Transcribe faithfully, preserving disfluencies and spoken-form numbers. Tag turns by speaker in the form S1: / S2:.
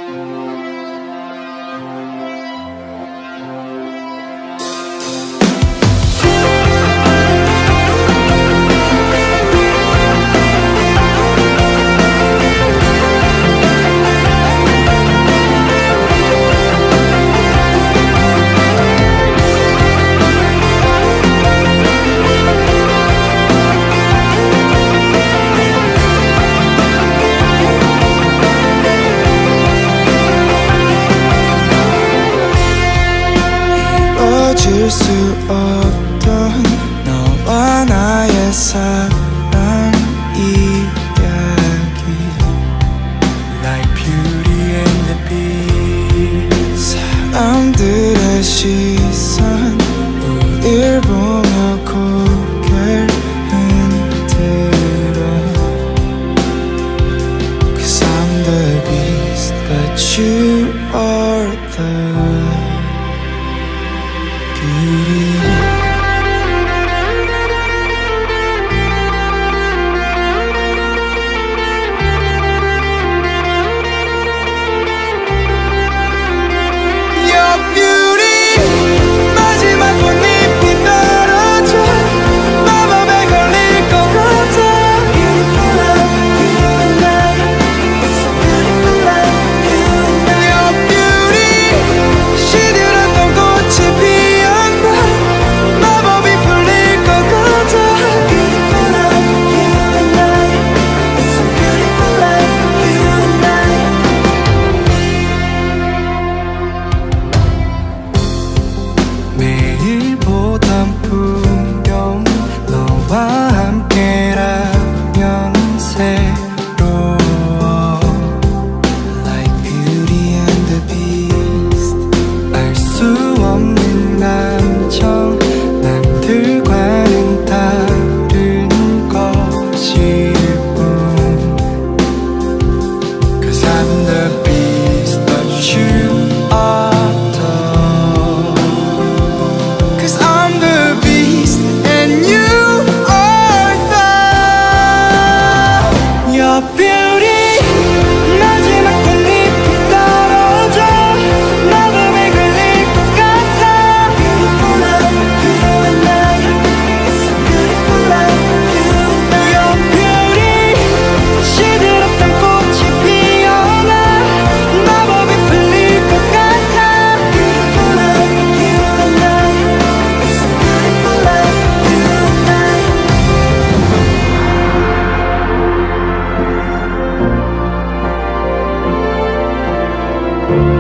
S1: 수 없던 너와 나의 사랑 이야기 Like Beauty and the Beast 사람들의 시선 우릴 보며 고개를 흔들어 Cause I'm the beast but you are the beauty. Your beauty 마지막 꽃잎이 떨어져 마법에 걸릴 것 같아 Beautiful love, you and I So beautiful love, you and I Your beauty 시들었던 꽃이 피 매일 보던 풍경 너와 함께라면 새로워 Like Beauty and the Beast 알 수 없는 감정 남들과는 다른 것일 뿐 Cause I'm the beast but you are you